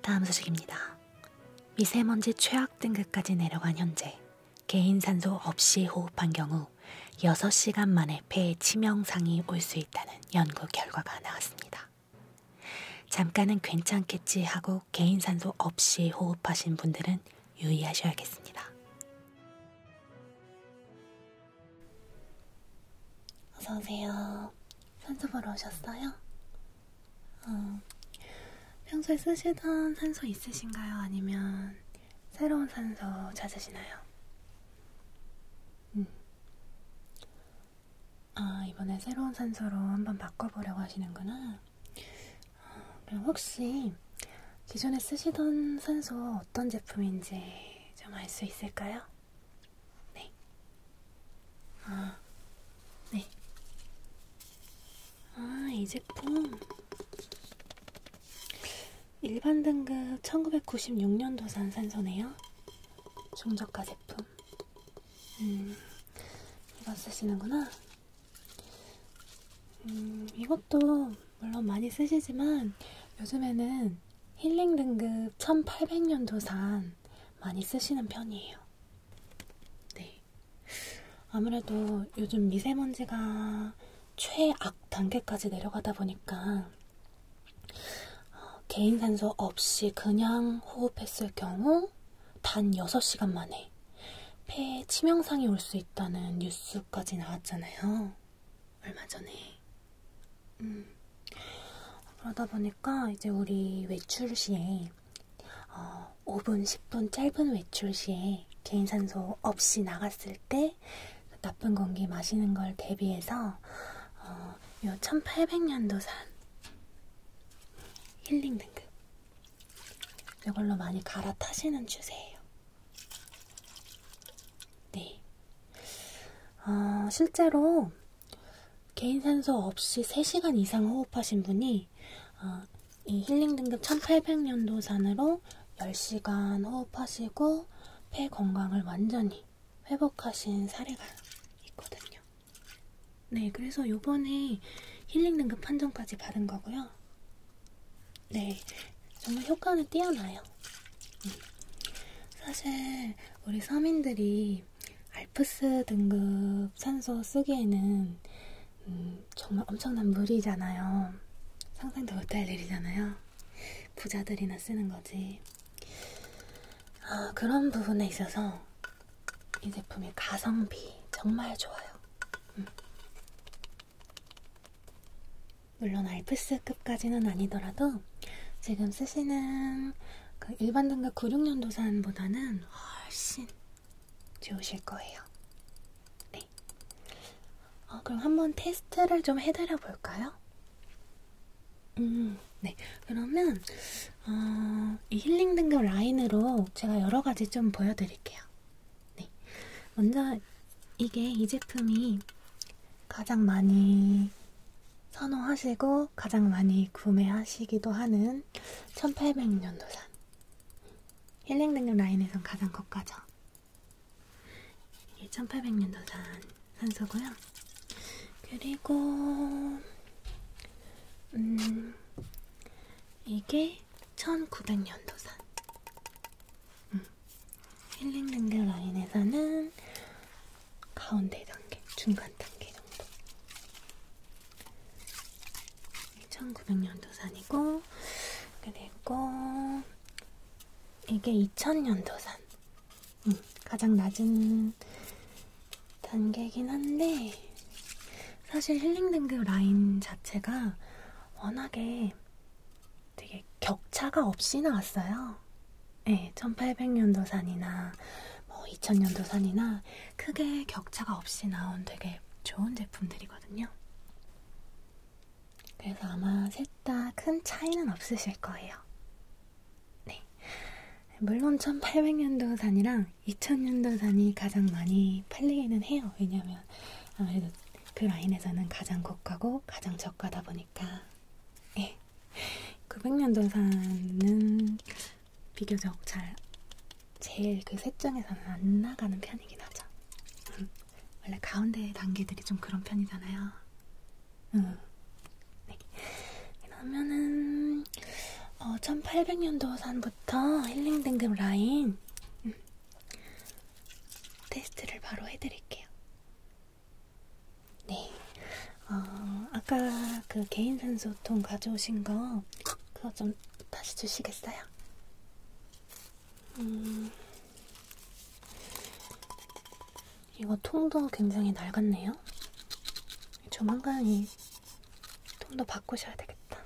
다음 소식입니다. 미세먼지 최악 등급까지 내려간 현재 개인 산소 없이 호흡한 경우 6시간 만에 폐에 치명상이 올 수 있다는 연구 결과가 나왔습니다. 잠깐은 괜찮겠지 하고 개인 산소 없이 호흡하신 분들은 유의하셔야겠습니다. 어서오세요. 산소 보러 오셨어요? 평소에 쓰시던 산소 있으신가요? 아니면 새로운 산소 찾으시나요? 이번에 새로운 산소로 한번 바꿔보려고 하시는구나. 그럼 혹시 기존에 쓰시던 산소 어떤 제품인지 좀 알 수 있을까요? 네. 네. 이 제품 일반 등급 1996년도산 산소네요. 중저가 제품. 이거 쓰시는구나. 이것도 물론 많이 쓰시지만 요즘에는 힐링 등급 1800년도산 많이 쓰시는 편이에요. 네. 아무래도 요즘 미세먼지가 최악 단계까지 내려가다 보니까 개인 산소 없이 그냥 호흡했을 경우 단 6시간 만에 폐에 치명상이 올 수 있다는 뉴스까지 나왔잖아요. 얼마 전에. 그러다 보니까 이제 우리 외출 시에 5분, 10분 짧은 외출 시에 개인 산소 없이 나갔을 때 나쁜 공기 마시는 걸 대비해서 요 1800년도산 힐링 등급 이걸로 많이 갈아타시는 추세예요. 네. 실제로 개인 산소 없이 3시간 이상 호흡하신 분이 이 힐링 등급 1800년도산으로 10시간 호흡하시고 폐 건강을 완전히 회복하신 사례가 있거든요. 네, 그래서 요번에 힐링 등급 판정까지 받은 거고요. 네, 정말 효과는 뛰어나요. 사실 우리 서민들이 알프스 등급 산소 쓰기에는 정말 엄청난 무리잖아요. 상상도 못할 일이잖아요. 부자들이나 쓰는 거지. 그런 부분에 있어서 이 제품의 가성비 정말 좋아요. 물론 알프스급까지는 아니더라도 지금 쓰시는 그 일반 등급 96년도산보다는 훨씬 좋으실 거예요. 네. 그럼 한번 테스트를 좀 해드려 볼까요? 네. 그러면 이 힐링 등급 라인으로 제가 여러 가지 좀 보여드릴게요. 네. 먼저 이 제품이 가장 많이 선호하시고 가장 많이 구매하시기도 하는 1800년도산 힐링 등급 라인에선 가장 고가죠. 이게 1800년도산 산소고요. 그리고 이게 1900년도산 힐링 등급 라인에서는 가운데 단계, 중간 단계 정도. 1900년도산이고 그리고 이게 2000년도산 가장 낮은 단계이긴 한데 사실 힐링 등급 라인 자체가 워낙에 되게 격차가 없이 나왔어요. 네, 1800년도산이나 뭐 2000년도산이나 크게 격차가 없이 나온 되게 좋은 제품들이거든요. 그래서 아마 셋 다 큰 차이는 없으실 거예요. 네. 물론 1800년도산이랑 2000년도산이 가장 많이 팔리기는 해요. 왜냐면 아무래도 그 라인에서는 가장 고가고 가장 저가다 보니까. 네. 900년도산은 비교적 제일 그 셋 중에서는 안 나가는 편이긴 하죠. 원래 가운데 단계들이 좀 그런 편이잖아요. 네. 그러면은 1800년도산부터 힐링 등급 라인 테스트를 바로 해드릴게요. 네. 아까 그 개인 산소통 가져오신 거 그거 좀 다시 주시겠어요? 이거 통도 굉장히 낡았네요. 조만간 이 통도 바꾸셔야 되겠다.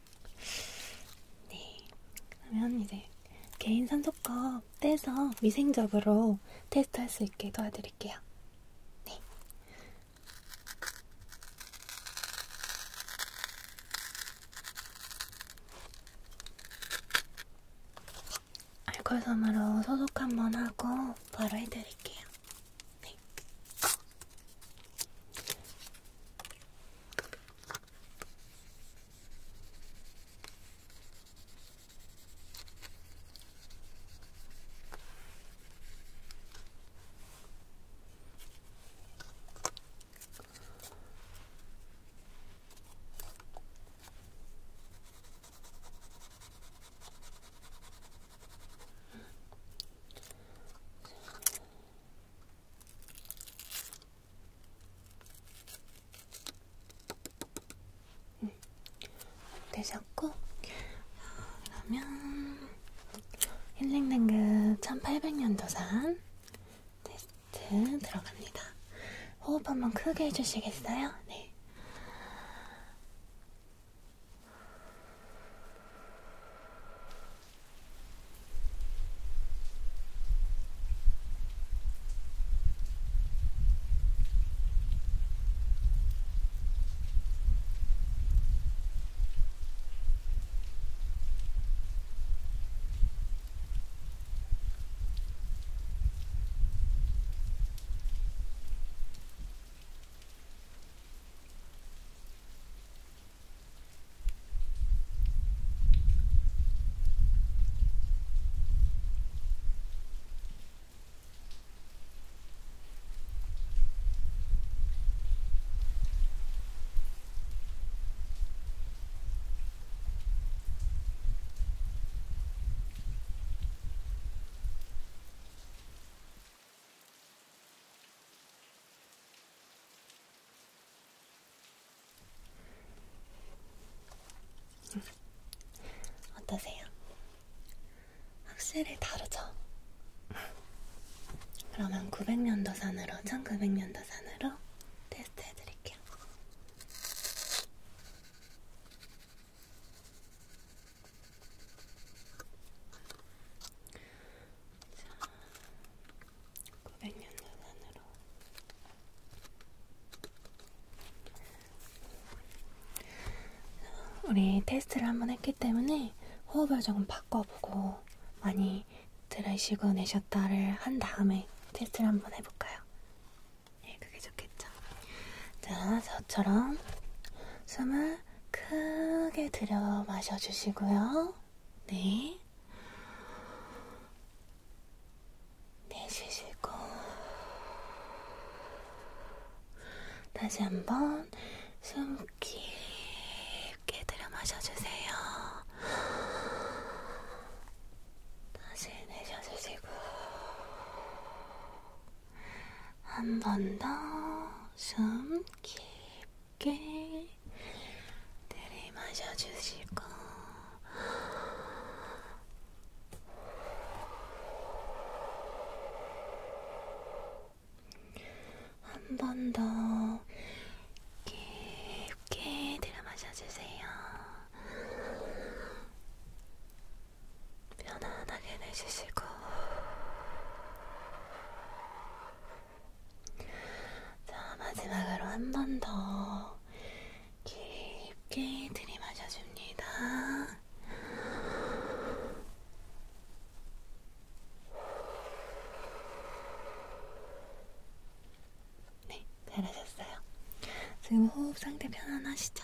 네. 그러면 이제 개인 산소컵 떼서 위생적으로 테스트할 수 있게 도와드릴게요. 네. 알코올솜으로 소독 한번 하고 바로 해드릴게요. 네. 되셨고, 그러면 힐링 등급 1800년도산 테스트 들어갑니다. 호흡 한번 크게 해주시겠어요? 네. 어떠세요? 확실히 다르죠? 그러면 900년도산으로, 1900년도산으로 테스트 해드릴게요. 자, 900년도산으로. 우리 테스트를 한번 했기 때문에 호흡을 조금 바꿔보고 많이 들이쉬고 내쉬었다를 한 다음에 테스트를 한번 해볼까요? 네, 그게 좋겠죠. 자, 저처럼 숨을 크게 들여 마셔주시고요. 네. 내쉬시고 다시 한번 숨 깊게 들여 마셔주세요. 다시 내쉬어주시고 한 번 더 숨 깊게 들이마셔주시고 한 번 더 깊게 들이마셔주세요. 편안하게 내쉬시고 자, 마지막으로 한 번 더 깊게 들이마셔줍니다. 네, 잘하셨어요. 지금 호흡 상태 편안하시죠?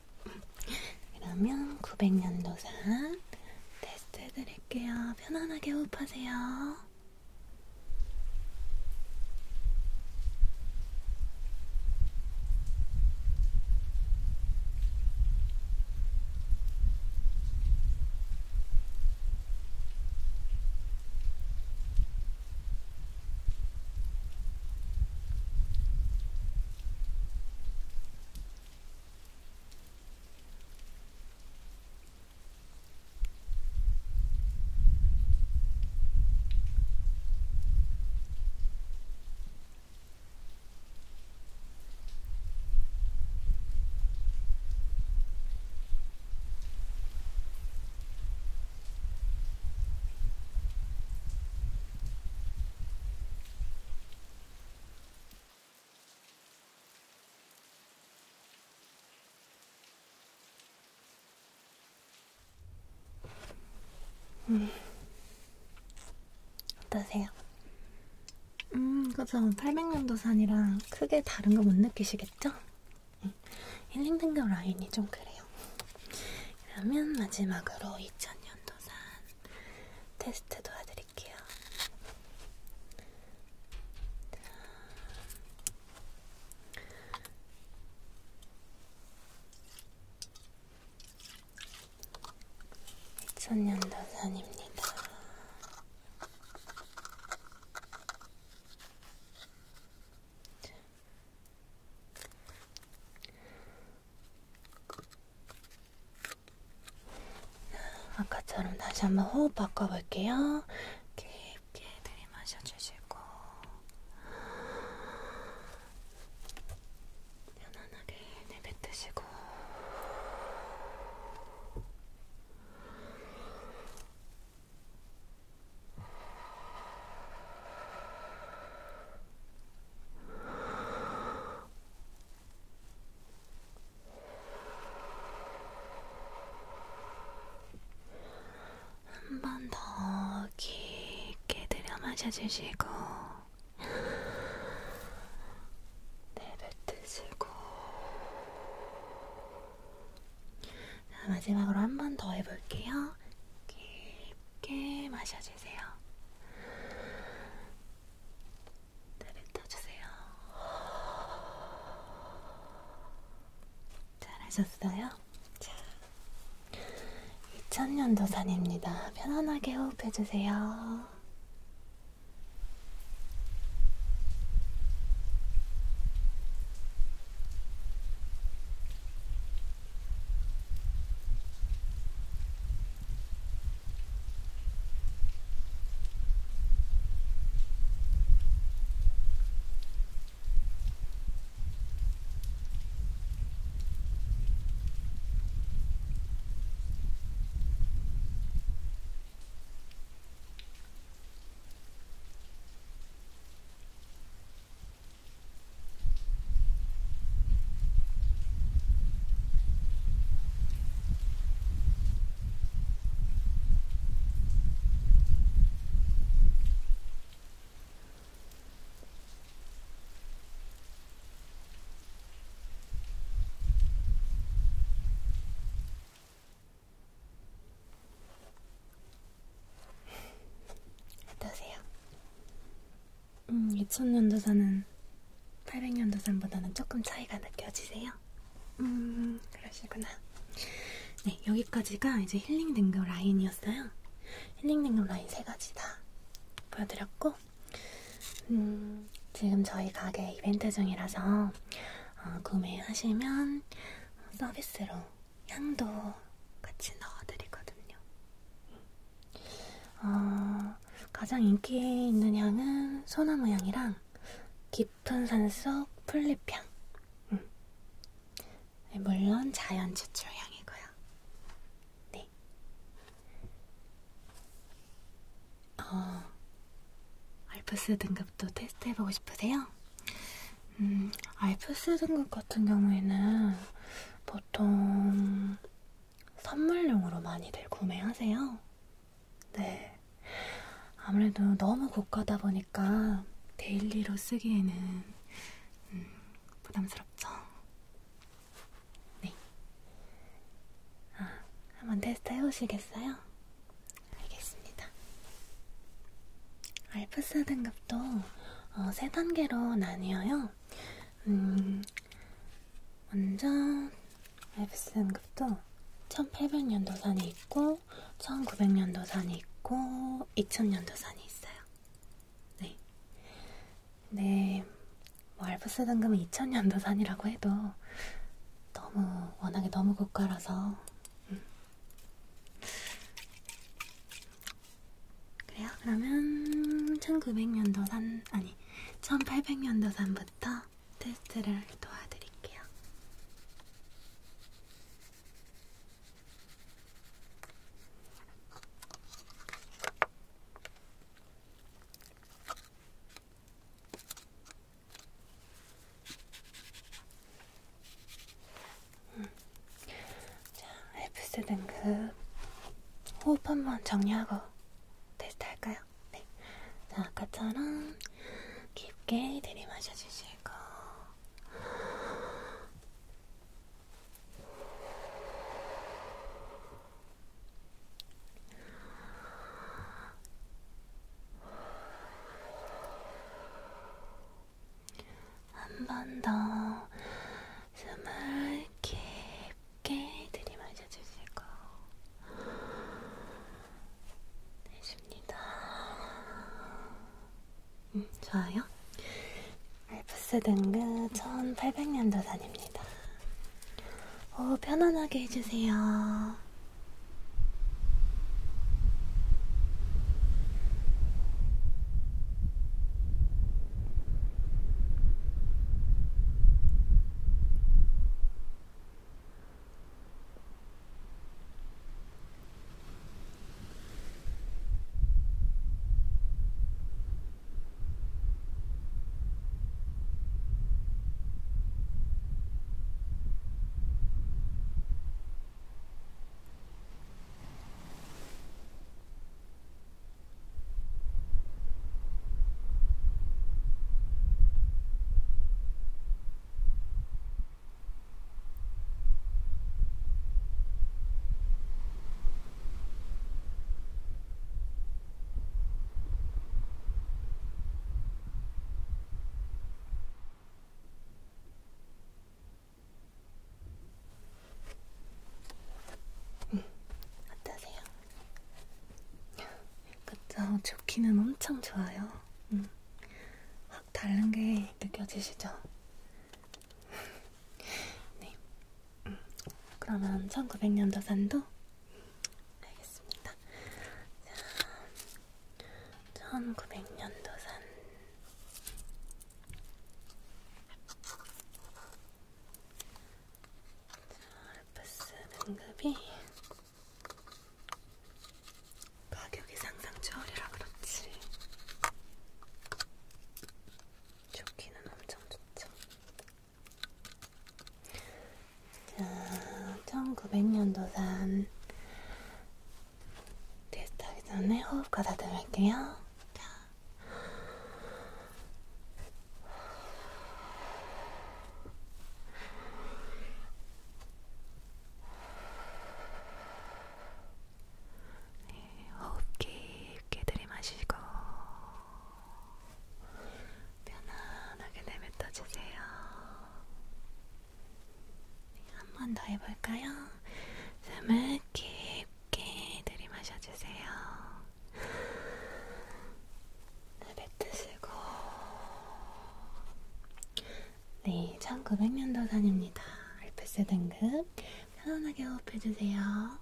그러면 900년도산 테스트 해드릴게요. 편안하게 호흡하세요. 어떠세요? 그죠. 800년도산이랑 크게 다른 거 못 느끼시겠죠? 힐링 등급 라인이 좀 그래요. 그러면 마지막으로 2000년도산 테스트 도와드릴게요. 2000년도산입니다. 아까처럼 다시 한번 호흡 바꿔볼게요. 깊게 들이마셔주시고 편안하게 내뱉으시고 한 번 더 깊게 들여 마셔주시고 내뱉으시고 자, 마지막으로 한 번 더 해볼게요. 깊게 마셔주세요. 내뱉어주세요. 잘하셨어요? 자, 2000년도산입니다. 편안하게 호흡해주세요. 어떠세요? 2000년도산은 800년도산보다는 조금 차이가 느껴지세요? 그러시구나. 네, 여기까지가 이제 힐링 등급 라인이었어요. 힐링 등급 라인 3가지 다 보여드렸고, 지금 저희 가게 이벤트 중이라서 구매하시면 서비스로 향도 같이 넣어드리거든요. 가장 인기 있는 향은 소나무 향이랑 깊은 산속 풀잎향. 물론 자연 추출 향이고요. 네. 알프스 등급도 테스트해보고 싶으세요? 알프스 등급 같은 경우에는 보통 선물용으로 많이들 구매하세요. 네. 아무래도 너무 고가다 보니까 데일리로 쓰기에는 부담스럽죠. 네. 한번 테스트 해보시겠어요? 알겠습니다. 알프스 등급도 3단계로 나뉘어요. 먼저 알프스 등급도 1800년도산이 있고 1900년도산이 있고 2000년도산이 있어요. 네. 네. 뭐 알프스 등급은 2000년도산이라고 해도 워낙에 너무 고가라서 그래요? 그러면 1900년도산 아니 1800년도산부터 테스트를 도와드릴게요. 자, 알프스 등급 호흡 한번 정리하고 테스트 할까요? 네. 자, 아까처럼 깊게 들이마셔주시고 한 번 더 숨을 깊게 들이마셔주시고 내쉽니다. 좋아요. 알프스 등급 1800년도산입니다. 호흡 편안하게 해주세요. 어떠세요? 그쵸? 좋기는 엄청 좋아요. 확 다른 게 느껴지시죠? 네. 그러면 1900년도산도 알겠습니다. 자, 1900년도산 알프스 등급이 가격이 상상 초월이라 그렇지 좋기는 엄청 좋죠. 자, 1900년도산 테스트하기 전에 호흡 가다듬을게요. 호흡 깊게 들이마시고 편안하게 내뱉어주세요. 한 번 더 해볼까요? 숨을 깊게 들이마셔주세요. 내뱉으시고 네, 1900년도산입니다. 알프스 등급 편안하게 호흡해주세요.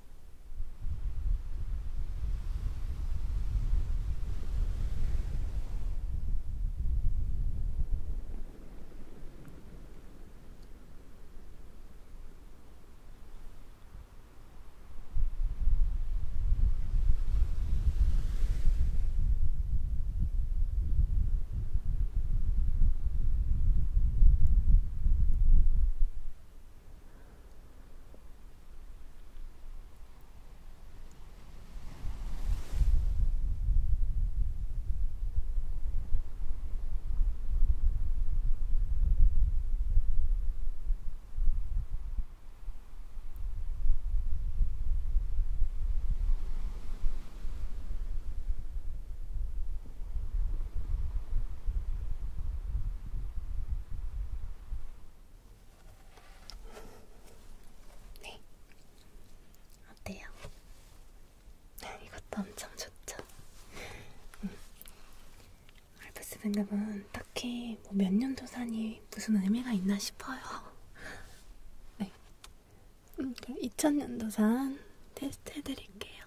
어때요? 이것도 엄청 좋죠. 알프스 등급은 딱히 뭐 몇 년도산이 무슨 의미가 있나 싶어요. 네. 그럼 2000년도산 테스트 해드릴게요.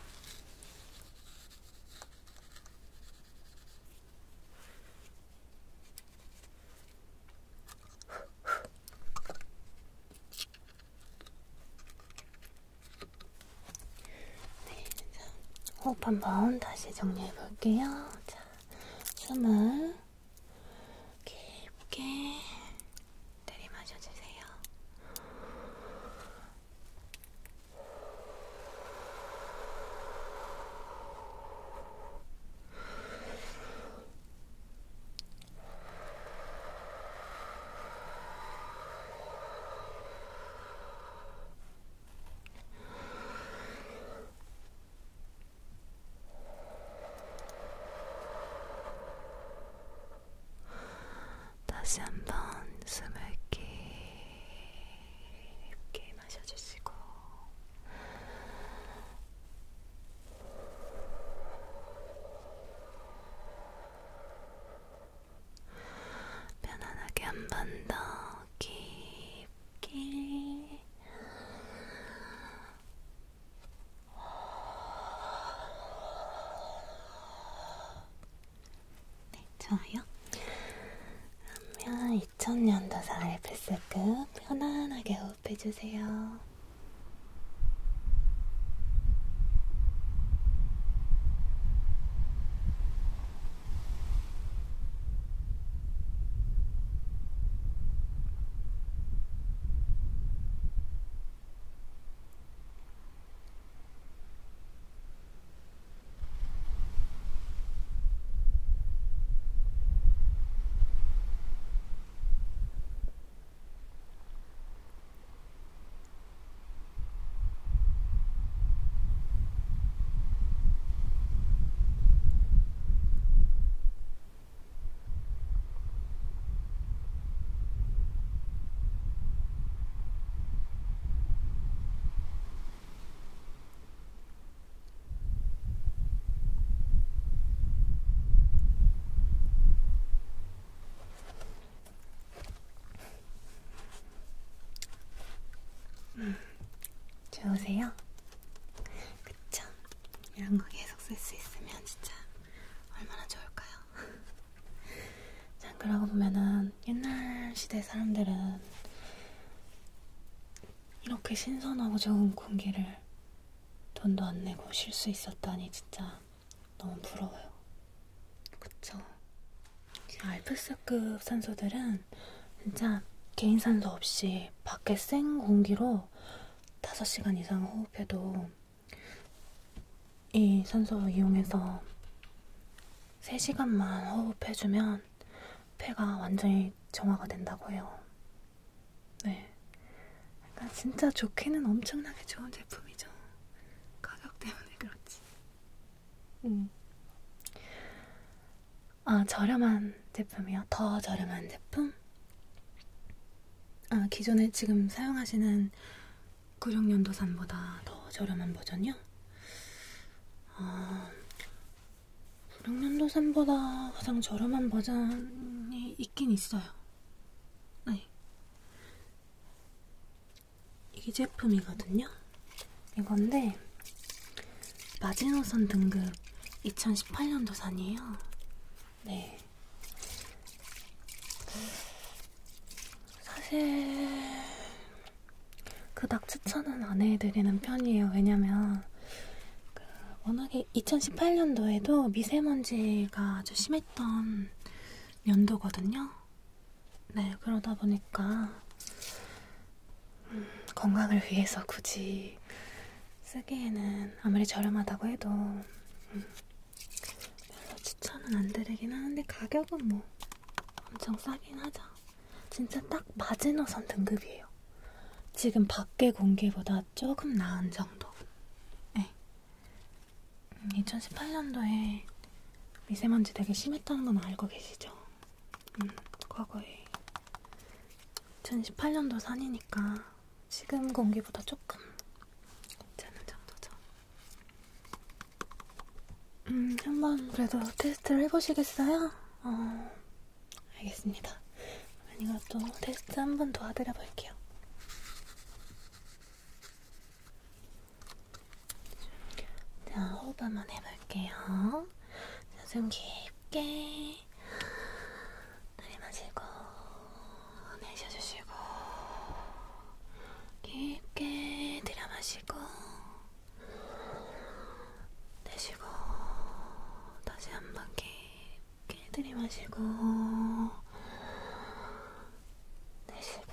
호흡 한번 다시 정리해 볼게요. 자, 숨을 깊게 들이마셔주세요. 다시 한번 숨을 깊게 마셔주시고 편안하게 한 번 더 깊게 네, 좋아요. 그러면 2000년도 4월 F급 편안하게 호흡해주세요. 좋으세요? 그쵸? 이런 거 계속 쓸 수 있으면 진짜 얼마나 좋을까요? 자, 그러고 보면은 옛날 시대 사람들은 이렇게 신선하고 좋은 공기를 돈도 안 내고 쉴 수 있었다니 진짜 너무 부러워요. 그쵸? 알프스급 산소들은 진짜 개인 산소 없이 밖에 생 공기로 5시간 이상 호흡해도 이 산소 이용해서 3시간만 호흡해주면 폐가 완전히 정화가 된다고 해요. 네. 그러니까 진짜 좋기는 엄청나게 좋은 제품이죠. 가격 때문에 그렇지. 아, 저렴한 제품이요? 더 저렴한 제품? 아, 기존에 지금 사용하시는 96년도산보다 더 저렴한 버전이요? 아, 96년도산보다 가장 저렴한 버전이 있긴 있어요. 네. 이 제품이거든요. 이건데 마지노선 등급 2018년도산이에요. 네. 사실 그닥 추천은 안 해드리는 편이에요. 왜냐면 워낙에 2018년도에도 미세먼지가 아주 심했던 연도거든요. 네, 그러다 보니까 건강을 위해서 굳이 쓰기에는 아무리 저렴하다고 해도 별로 추천은 안 드리긴 하는데 가격은 뭐 엄청 싸긴 하죠. 진짜 딱 마지노선 등급이에요. 지금 밖의 공기보다 조금 나은 정도. 네. 2018년도에 미세먼지 되게 심했다는 건 알고 계시죠? 과거에 2018년도 산이니까 지금 공기보다 조금 괜찮은 정도죠. 한번 그래도 테스트를 해보시겠어요? 알겠습니다. 그럼 이것도 테스트 한번 도와드려 볼게요. 자, 호흡 한번 해볼게요. 자, 숨 깊게 들이마시고 내쉬어주시고 깊게 들여마시고 내쉬고 다시 한번 깊게 들이마시고 내쉬고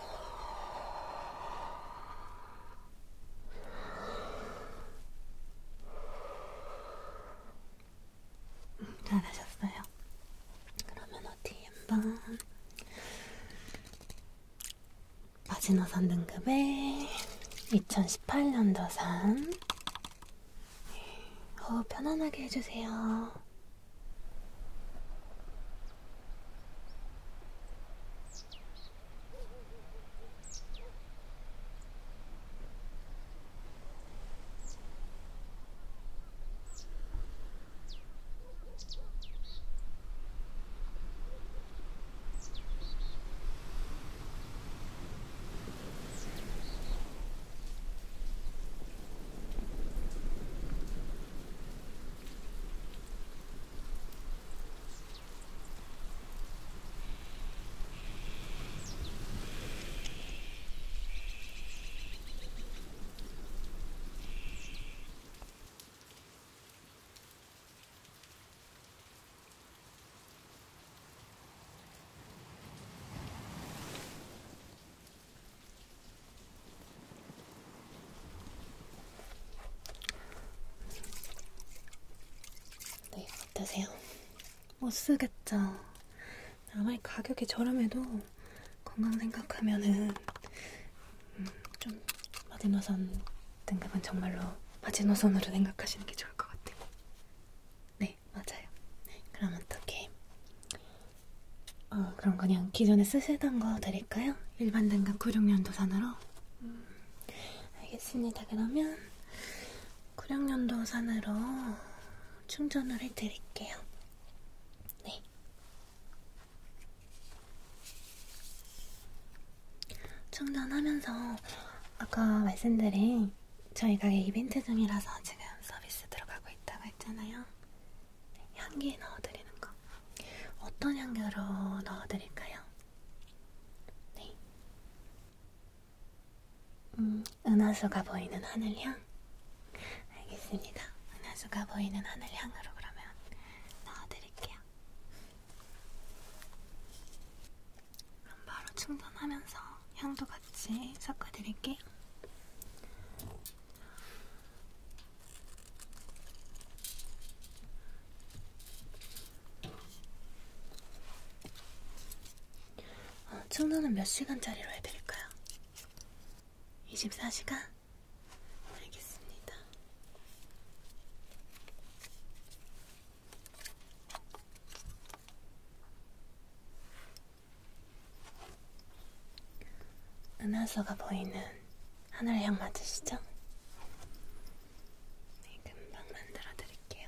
잘하셨어요. 그러면 어디 한번 마지노선 등급의 2018년도산 호흡 편안하게 해주세요. 어떠세요? 못 쓰겠죠? 아무리 가격이 저렴해도 건강 생각하면은 좀 마지노선 등급은 정말로 마지노선으로 생각하시는 게 좋을 것 같아요. 네, 맞아요. 네, 그럼 어떻게? 그럼 그냥 기존에 쓰시던 거 드릴까요? 일반 등급 96년도산으로? 알겠습니다. 그러면 96년도산으로 충전을 해드릴게요. 네. 충전하면서 아까 말씀드린 저희 가게 이벤트 중이라서 지금 서비스 들어가고 있다고 했잖아요. 네, 향기 넣어드리는 거. 어떤 향기로 넣어드릴까요? 네. 은하수가 보이는 하늘향? 알겠습니다. 은하수가 보이는 하늘향으로 그러면 넣어드릴게요. 그럼 바로 충전하면서 향도 같이 섞어드릴게요. 충전은 몇 시간짜리로 해드릴까요? 24시간? 알겠습니다. 은하수가 보이는 하늘향 맞으시죠? 네, 금방 만들어 드릴게요.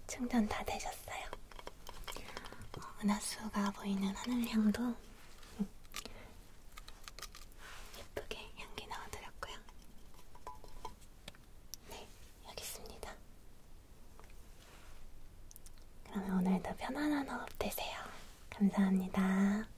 충전 다 되셨어요. 은하수가 보이는 하늘향도 예쁘게 향기 넣어드렸고요. 네, 여기 있습니다. 그러면 오늘도 편안한 호흡 되세요. 감사합니다.